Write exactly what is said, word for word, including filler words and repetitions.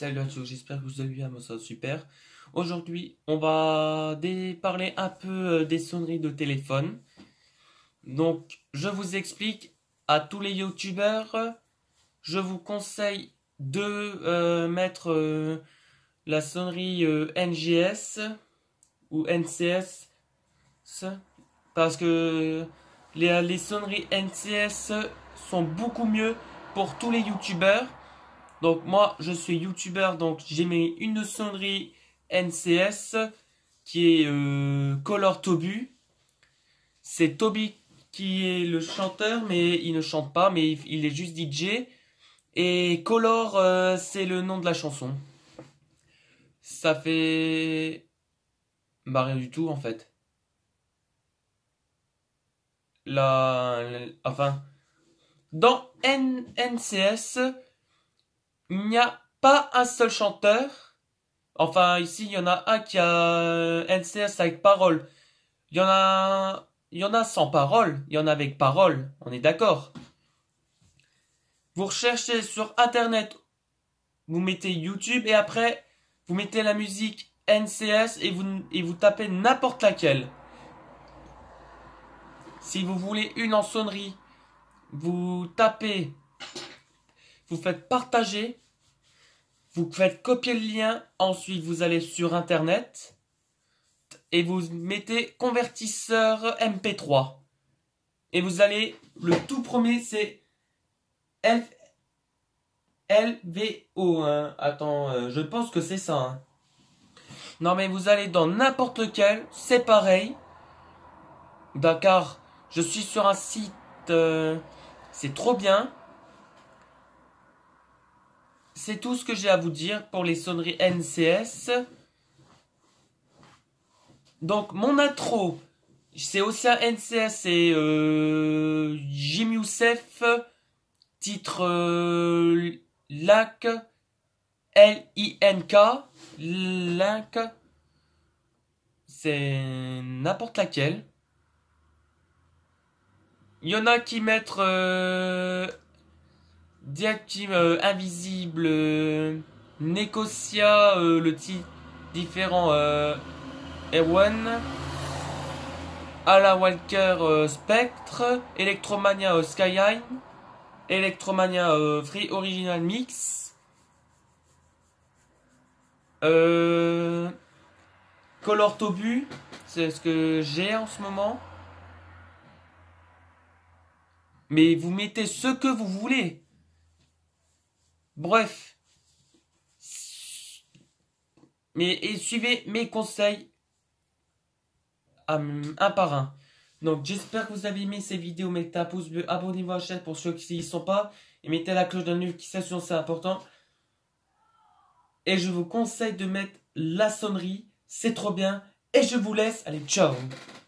Salut à tous, j'espère que vous allez bien, moi ça va super. Aujourd'hui, on va dé- parler un peu euh, des sonneries de téléphone. Donc, je vous explique à tous les youtubeurs, je vous conseille de euh, mettre euh, la sonnerie euh, N G S ou N C S parce que les, les sonneries N C S sont beaucoup mieux pour tous les youtubeurs. Donc moi, je suis youtubeur, donc j'ai mis une sonnerie N C S qui est euh, Color Tobu. C'est Toby qui est le chanteur, mais il ne chante pas, mais il, il est juste D J. Et Color, euh, c'est le nom de la chanson. Ça fait... Bah rien du tout en fait. La... la- Enfin, dans N NCS, il n'y a pas un seul chanteur. Enfin, ici, il y en a un qui a euh, N C S avec parole. Il y en a, il y en a sans parole. Il y en a avec parole. On est d'accord. Vous recherchez sur Internet, vous mettez YouTube et après, vous mettez la musique N C S et vous, et vous tapez n'importe laquelle. Si vous voulez une en sonnerie, vous tapez, vous faites partager, vous faites copier le lien, ensuite vous allez sur Internet et vous mettez convertisseur M P trois. Et vous allez, le tout premier c'est L V O. Hein. Attends, euh, je pense que c'est ça. Hein. Non mais vous allez dans n'importe lequel, c'est pareil. D'accord, je suis sur un site, euh, c'est trop bien. C'est tout ce que j'ai à vous dire pour les sonneries N C S. Donc mon intro, c'est aussi un N C S, c'est euh, Jim Youssef, titre euh, Link, L I N K, Link, c'est n'importe laquelle. Il y en a qui mettent euh, Diactive euh, Invisible, euh, Necosia, euh, le titre différent euh, Ewan. Ala Walker euh, Spectre, Electromania euh, Skyline, Electromania euh, Free Original Mix, euh, Color Tobu, c'est ce que j'ai en ce moment. Mais vous mettez ce que vous voulez. Bref. Mais et suivez mes conseils un, un par un. Donc j'espère que vous avez aimé ces vidéos. Mettez un pouce bleu, abonnez-vous à la chaîne pour ceux qui n'y sont pas. Et mettez la cloche de notification, c'est important. Et je vous conseille de mettre la sonnerie. C'est trop bien. Et je vous laisse. Allez, ciao.